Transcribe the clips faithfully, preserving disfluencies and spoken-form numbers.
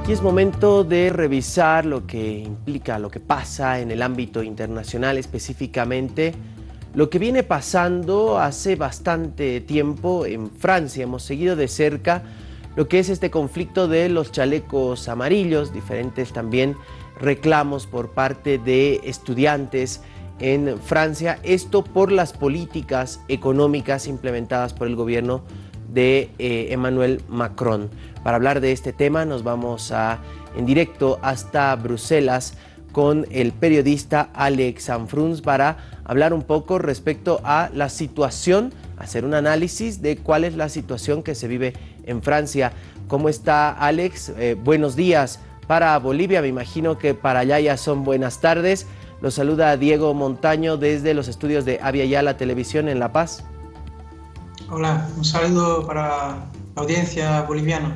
Y es momento de revisar lo que implica, lo que pasa en el ámbito internacional, específicamente lo que viene pasando hace bastante tiempo en Francia. Hemos seguido de cerca lo que es este conflicto de los chalecos amarillos, diferentes también reclamos por parte de estudiantes en Francia, esto por las políticas económicas implementadas por el gobierno de eh, Emmanuel Macron. Para hablar de este tema nos vamos a, en directo hasta Bruselas con el periodista Alex Sanfruns para hablar un poco respecto a la situación, hacer un análisis de cuál es la situación que se vive en Francia. ¿Cómo está, Alex? Eh, buenos días para Bolivia, me imagino que para allá ya son buenas tardes. Los saluda Diego Montaño desde los estudios de Avia Yala Televisión en La Paz. Hola, un saludo para la audiencia boliviana.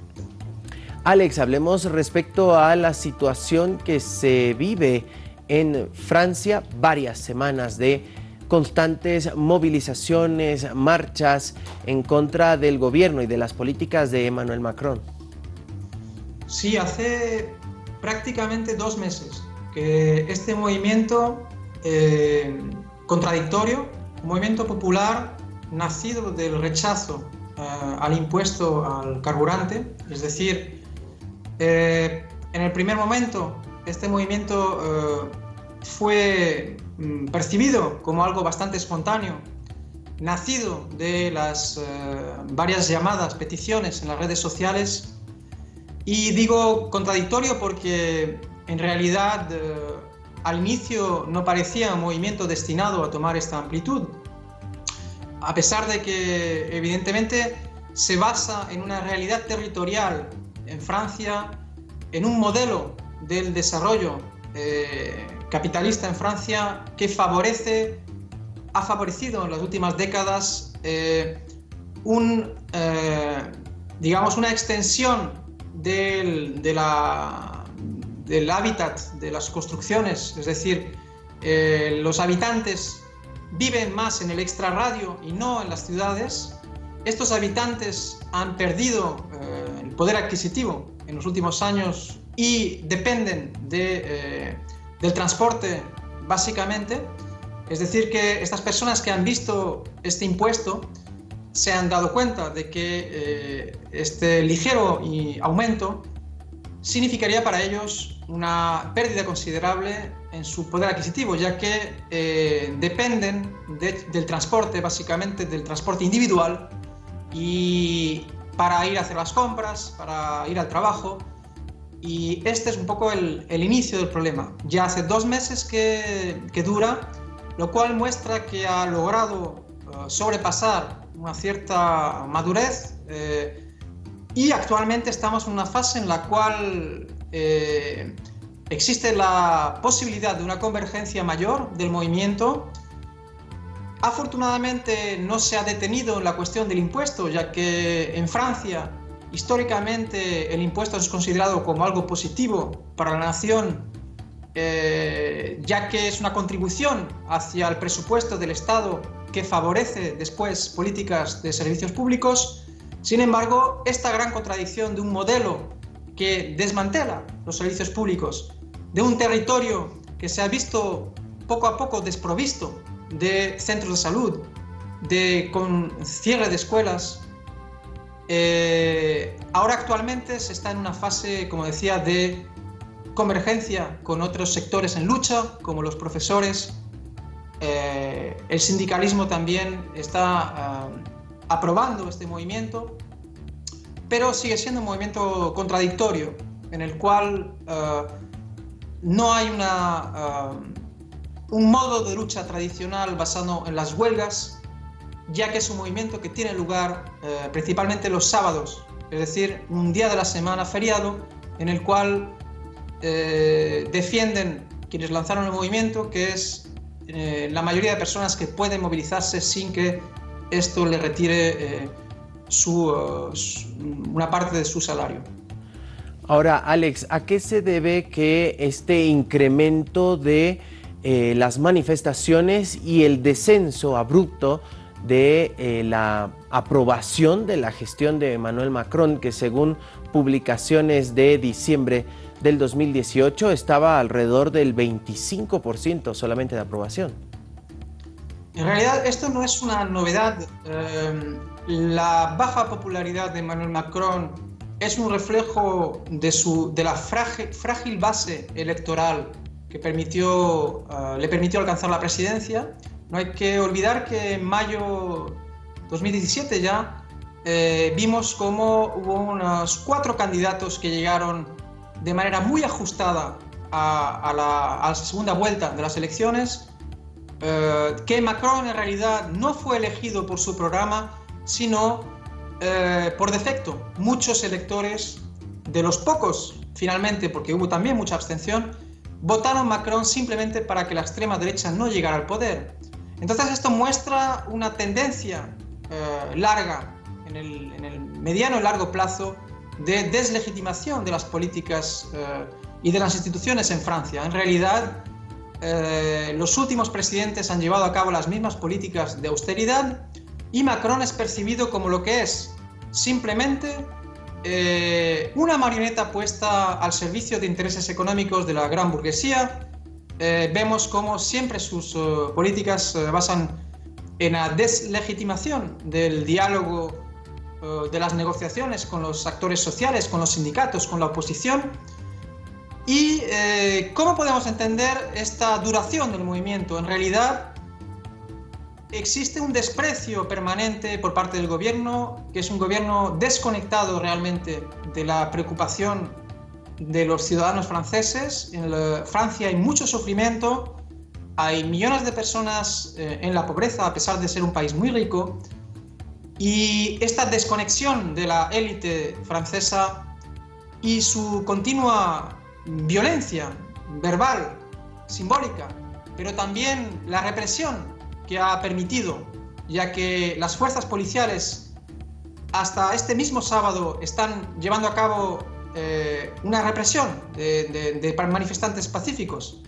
Alex, hablemos respecto a la situación que se vive en Francia, varias semanas de constantes movilizaciones, marchas en contra del gobierno y de las políticas de Emmanuel Macron. Sí, hace prácticamente dos meses que este movimiento eh, contradictorio, un movimiento popular nacido del rechazo eh, al impuesto al carburante, es decir, eh, en el primer momento este movimiento eh, fue mm, percibido como algo bastante espontáneo, nacido de las eh, varias llamadas, peticiones en las redes sociales, y digo contradictorio porque en realidad eh, al inicio no parecía un movimiento destinado a tomar esta amplitud, a pesar de que evidentemente se basa en una realidad territorial en Francia, en un modelo del desarrollo eh, capitalista en Francia que favorece, ha favorecido en las últimas décadas eh, un, eh, digamos una extensión del, de la, del hábitat de las construcciones, es decir, eh, los habitantes viven más en el extrarradio y no en las ciudades. Estos habitantes han perdido eh, el poder adquisitivo en los últimos años y dependen de, eh, del transporte básicamente. Es decir, que estas personas que han visto este impuesto se han dado cuenta de que eh, este ligero aumento significaría para ellos una pérdida considerable en su poder adquisitivo, ya que eh, dependen de, del transporte, básicamente del transporte individual, y para ir a hacer las compras, para ir al trabajo. Y este es un poco el, el inicio del problema. Ya hace dos meses que, que dura, lo cual muestra que ha logrado uh, sobrepasar una cierta madurez eh, y actualmente estamos en una fase en la cual eh, existe la posibilidad de una convergencia mayor del movimiento. Afortunadamente no se ha detenido en la cuestión del impuesto, ya que en Francia históricamente el impuesto es considerado como algo positivo para la nación, eh, ya que es una contribución hacia el presupuesto del Estado que favorece después políticas de servicios públicos. Sin embargo, esta gran contradicción de un modelo que desmantela los servicios públicos, de un territorio que se ha visto poco a poco desprovisto de centros de salud, de, con cierre de escuelas, eh, ahora actualmente se está en una fase, como decía, de convergencia con otros sectores en lucha, como los profesores. Eh, el sindicalismo también está uh, aprobando este movimiento, pero sigue siendo un movimiento contradictorio, en el cual uh, no hay una, uh, un modo de lucha tradicional basado en las huelgas, ya que es un movimiento que tiene lugar uh, principalmente los sábados, es decir, un día de la semana feriado, en el cual uh, defienden quienes lanzaron el movimiento, que es uh, la mayoría de personas que pueden movilizarse sin que esto le retire uh, su, uh, su, una parte de su salario. Ahora, Alex, ¿a qué se debe que este incremento de eh, las manifestaciones y el descenso abrupto de eh, la aprobación de la gestión de Emmanuel Macron, que según publicaciones de diciembre del dos mil dieciocho estaba alrededor del veinticinco por ciento solamente de aprobación. En realidad esto no es una novedad. Eh, la baja popularidad de Emmanuel Macron es un reflejo de, su, de la frágil, frágil base electoral que permitió, uh, le permitió alcanzar la presidencia. No hay que olvidar que en mayo de dos mil diecisiete ya eh, vimos cómo hubo unos cuatro candidatos que llegaron de manera muy ajustada a, a, la, a la segunda vuelta de las elecciones, eh, que Macron en realidad no fue elegido por su programa, sino eh, por defecto. Muchos electores, de los pocos finalmente, porque hubo también mucha abstención, votaron Macron simplemente para que la extrema derecha no llegara al poder. Entonces esto muestra una tendencia eh, larga, en el, en el mediano y largo plazo, de deslegitimación de las políticas eh, y de las instituciones en Francia. En realidad, eh, los últimos presidentes han llevado a cabo las mismas políticas de austeridad y Macron es percibido como lo que es, simplemente eh, una marioneta puesta al servicio de intereses económicos de la gran burguesía. Eh, vemos cómo siempre sus uh, políticas se uh, basan en la deslegitimación del diálogo, uh, de las negociaciones con los actores sociales, con los sindicatos, con la oposición. ¿Y eh, cómo podemos entender esta duración del movimiento? En realidad existe un desprecio permanente por parte del gobierno, que es un gobierno desconectado realmente de la preocupación de los ciudadanos franceses. En la, Francia hay mucho sufrimiento, hay millones de personas eh, en la pobreza a pesar de ser un país muy rico, y esta desconexión de la élite francesa y su continua violencia verbal, simbólica, pero también la represión que ha permitido, ya que las fuerzas policiales hasta este mismo sábado están llevando a cabo Eh, una represión de, de, de manifestantes pacíficos.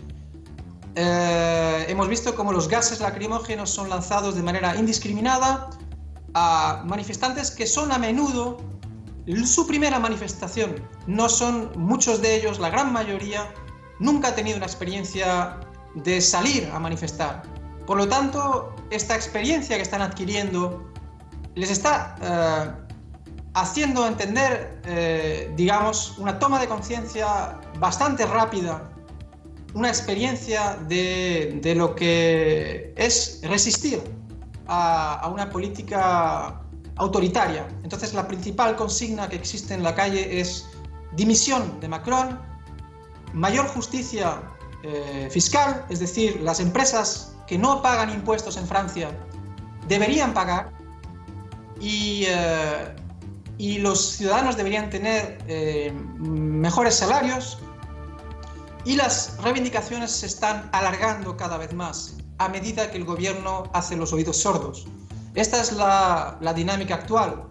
Eh, hemos visto cómo los gases lacrimógenos son lanzados de manera indiscriminada a manifestantes que son a menudo su primera manifestación. No son muchos de ellos, la gran mayoría, nunca ha tenido una experiencia de salir a manifestar. Por lo tanto, esta experiencia que están adquiriendo les está eh, haciendo entender, eh, digamos, una toma de conciencia bastante rápida, una experiencia de, de lo que es resistir a, a una política autoritaria. Entonces, la principal consigna que existe en la calle es dimisión de Macron, mayor justicia eh, fiscal, es decir, las empresas que no pagan impuestos en Francia deberían pagar, y eh, y los ciudadanos deberían tener eh, mejores salarios, y las reivindicaciones se están alargando cada vez más a medida que el gobierno hace los oídos sordos. Esta es la, la dinámica actual.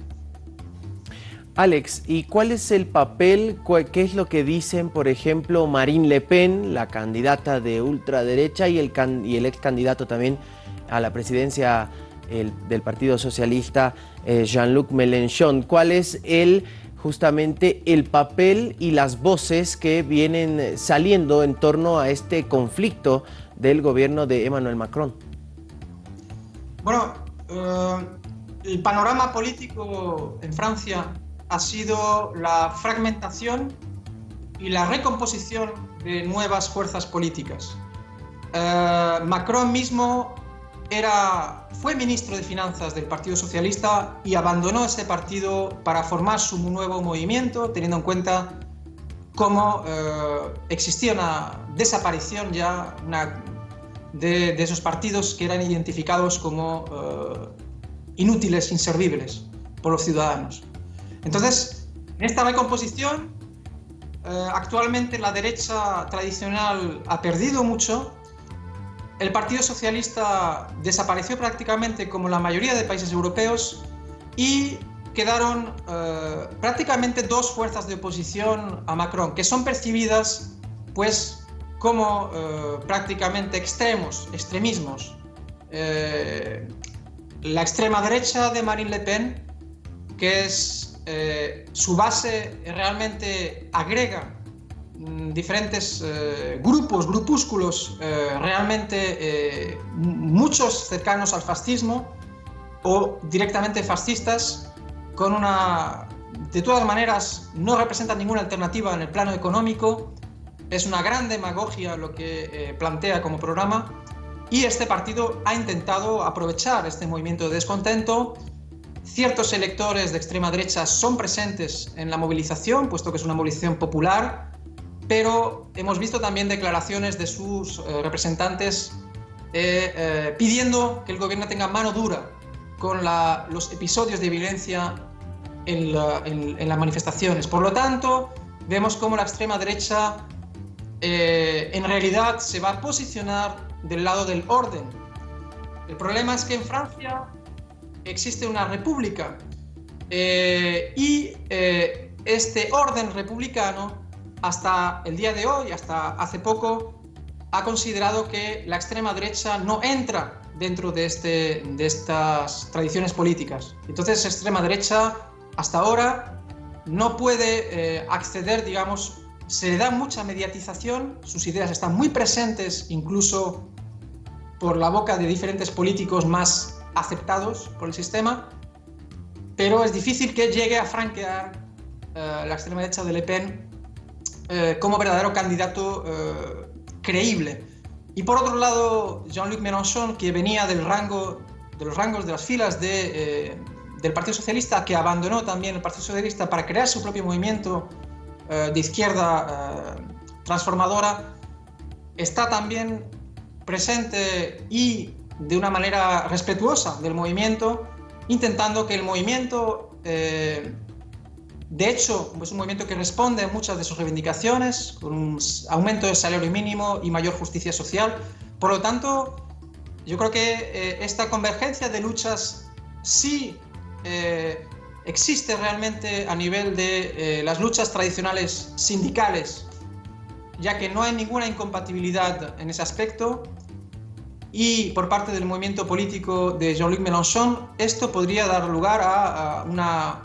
Alex, ¿y cuál es el papel, qué es lo que dicen, por ejemplo, Marine Le Pen, la candidata de ultraderecha, y el, can, y el ex candidato también a la presidencia el, del Partido Socialista, eh, Jean-Luc Mélenchon? ¿Cuál es el, justamente el papel y las voces que vienen saliendo en torno a este conflicto del gobierno de Emmanuel Macron? Bueno, eh, el panorama político en Francia ha sido la fragmentación y la recomposición de nuevas fuerzas políticas. Eh, Macron mismo era, fue ministro de Finanzas del Partido Socialista y abandonó ese partido para formar su nuevo movimiento, teniendo en cuenta cómo eh, existía una desaparición ya una, de, de esos partidos que eran identificados como eh, inútiles, inservibles por los ciudadanos. Entonces, en esta recomposición, eh, actualmente la derecha tradicional ha perdido mucho. El Partido Socialista desapareció prácticamente como la mayoría de países europeos y quedaron eh, prácticamente dos fuerzas de oposición a Macron, que son percibidas pues, como eh, prácticamente extremos, extremismos. Eh, la extrema derecha de Marine Le Pen, que es eh, su base realmente agrega mm, diferentes eh, grupos, grupúsculos eh, realmente eh, muchos cercanos al fascismo o directamente fascistas, con una, de todas maneras, no representa ninguna alternativa en el plano económico. Es una gran demagogia lo que eh, plantea como programa, y este partido ha intentado aprovechar este movimiento de descontento. Ciertos electores de extrema derecha son presentes en la movilización, puesto que es una movilización popular, pero hemos visto también declaraciones de sus eh, representantes eh, eh, pidiendo que el gobierno tenga mano dura con la, los episodios de violencia en, la, en, en las manifestaciones. Por lo tanto, vemos cómo la extrema derecha eh, en realidad se va a posicionar del lado del orden. El problema es que en Francia existe una república eh, y eh, este orden republicano hasta el día de hoy, hasta hace poco, ha considerado que la extrema derecha no entra dentro de, este, de estas tradiciones políticas. Entonces, la extrema derecha hasta ahora no puede eh, acceder, digamos, se le da mucha mediatización, sus ideas están muy presentes incluso por la boca de diferentes políticos más aceptados por el sistema, pero es difícil que llegue a franquear eh, la extrema derecha de Le Pen eh, como verdadero candidato eh, creíble. Y por otro lado, Jean-Luc Mélenchon, que venía del rango, de los rangos de las filas de, eh, del Partido Socialista, que abandonó también el Partido Socialista para crear su propio movimiento eh, de izquierda eh, transformadora, está también presente y de una manera respetuosa del movimiento, intentando que el movimiento, eh, de hecho, es un movimiento que responde a muchas de sus reivindicaciones, con un aumento del salario mínimo y mayor justicia social. Por lo tanto, yo creo que eh, esta convergencia de luchas sí eh, existe realmente a nivel de eh, las luchas tradicionales sindicales, ya que no hay ninguna incompatibilidad en ese aspecto, y por parte del movimiento político de Jean-Luc Mélenchon, esto podría dar lugar a, a una,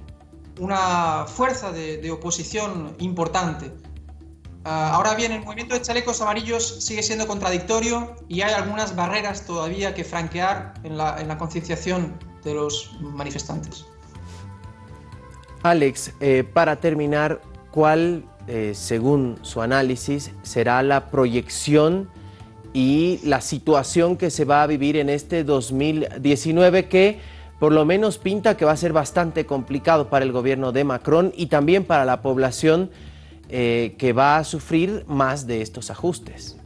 una fuerza de, de oposición importante. Uh, ahora bien, el movimiento de chalecos amarillos sigue siendo contradictorio y hay algunas barreras todavía que franquear en la, en la concienciación de los manifestantes. Alex, eh, para terminar, ¿cuál, eh, según su análisis, será la proyección y la situación que se va a vivir en este dos mil diecinueve, que por lo menos pinta que va a ser bastante complicado para el gobierno de Macron y también para la población eh, que va a sufrir más de estos ajustes?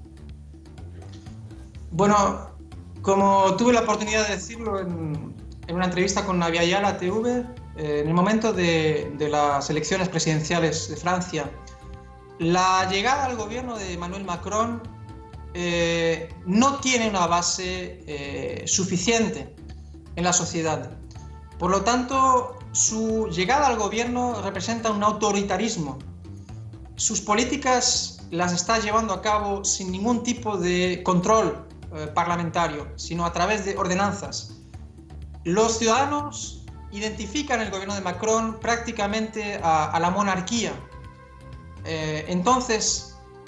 Bueno, como tuve la oportunidad de decirlo en, en una entrevista con Navi Ayala T V, eh, en el momento de, de las elecciones presidenciales de Francia, la llegada al gobierno de Emmanuel Macron Eh, no tiene una base eh, suficiente en la sociedad. Por lo tanto, su llegada al gobierno representa un autoritarismo. Sus políticas las está llevando a cabo sin ningún tipo de control eh, parlamentario, sino a través de ordenanzas. Los ciudadanos identifican el gobierno de Macron prácticamente a, a la monarquía. Eh, entonces,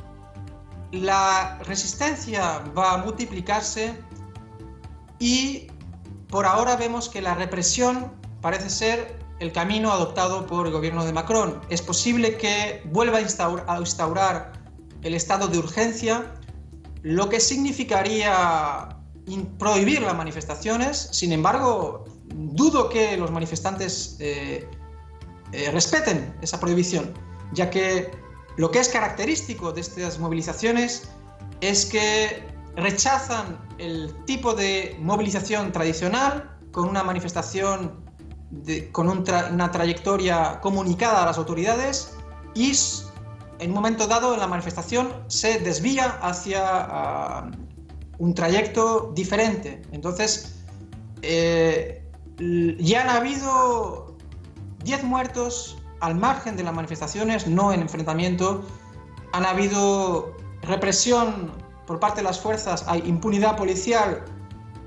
la resistencia va a multiplicarse y por ahora vemos que la represión parece ser el camino adoptado por el gobierno de Macron. Es posible que vuelva a instaurar, a instaurar el estado de urgencia, lo que significaría prohibir las manifestaciones. Sin embargo, dudo que los manifestantes eh, eh, respeten esa prohibición, ya que lo que es característico de estas movilizaciones es que rechazan el tipo de movilización tradicional, con una manifestación de, con un tra una trayectoria comunicada a las autoridades, y en un momento dado en la manifestación se desvía hacia uh, un trayecto diferente. Entonces, eh, ya han habido diez muertos al margen de las manifestaciones, no en enfrentamiento. Han habido represión por parte de las fuerzas, hay impunidad policial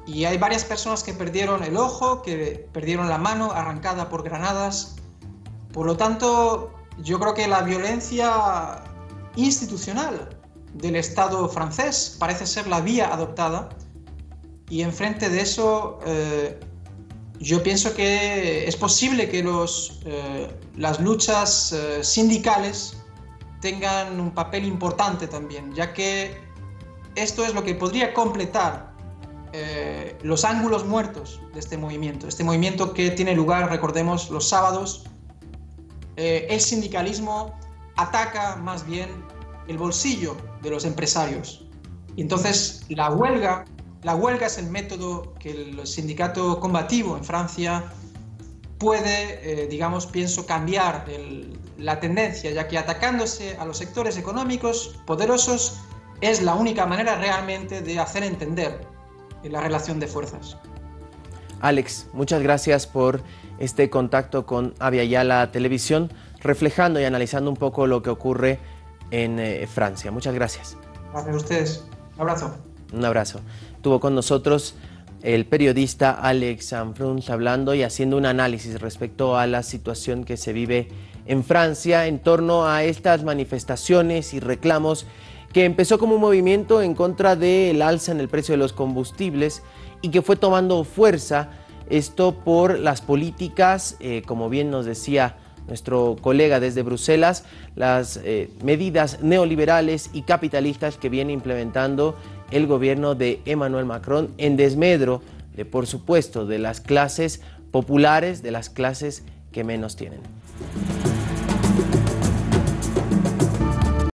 y hay varias personas que perdieron el ojo, que perdieron la mano arrancada por granadas. Por lo tanto, yo creo que la violencia institucional del Estado francés parece ser la vía adoptada, y enfrente de eso eh, yo pienso que es posible que los, eh, las luchas eh, sindicales tengan un papel importante también, ya que esto es lo que podría completar eh, los ángulos muertos de este movimiento, este movimiento que tiene lugar, recordemos, los sábados. Eh, el sindicalismo ataca más bien el bolsillo de los empresarios, y entonces la huelga, la huelga es el método que el sindicato combativo en Francia puede, eh, digamos, pienso, cambiar el, la tendencia, ya que atacándose a los sectores económicos poderosos es la única manera realmente de hacer entender la relación de fuerzas. Alex, muchas gracias por este contacto con Aviala Televisión, reflejando y analizando un poco lo que ocurre en eh, Francia. Muchas gracias. Gracias a ustedes. Un abrazo. Un abrazo. Estuvo con nosotros el periodista Alex Sanfruns hablando y haciendo un análisis respecto a la situación que se vive en Francia en torno a estas manifestaciones y reclamos que empezó como un movimiento en contra del alza en el precio de los combustibles y que fue tomando fuerza, esto por las políticas, eh, como bien nos decía nuestro colega desde Bruselas, las eh, medidas neoliberales y capitalistas que viene implementando el gobierno de Emmanuel Macron en desmedro de, por supuesto, de las clases populares, de las clases que menos tienen.